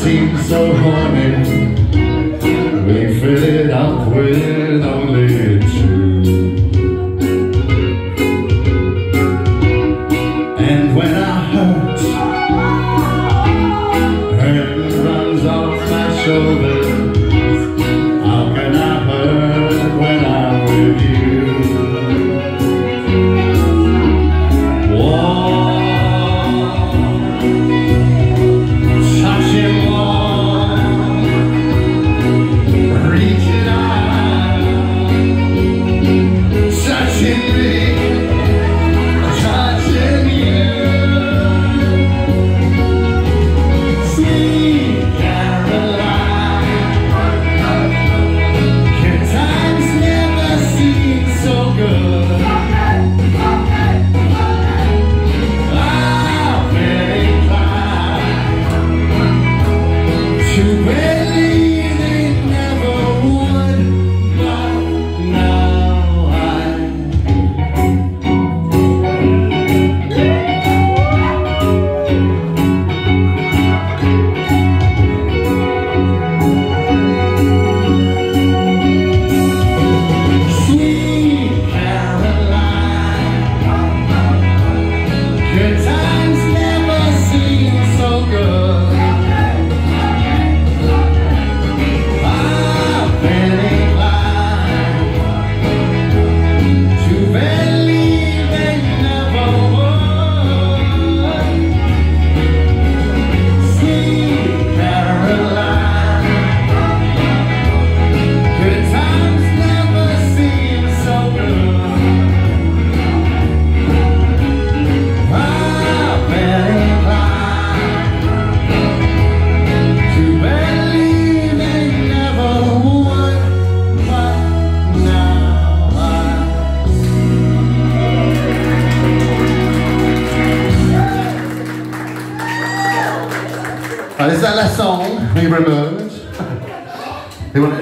seemed so horny. We filled it up with only two. And when I hurt, hurt runs off my shoulders. How can I hurt when I'm with you? Whoa. Touching warm, reaching out, touching me, touching you. Sweet Caroline, good times never seem so good. I've been inclined to believe they never would, but now Sweet Caroline, good times never seem so good. I've been inclined to believe they never would. Sweet Caroline, good times never seem so good. I've been inclined to believe they never would, but now Is that la song we removed?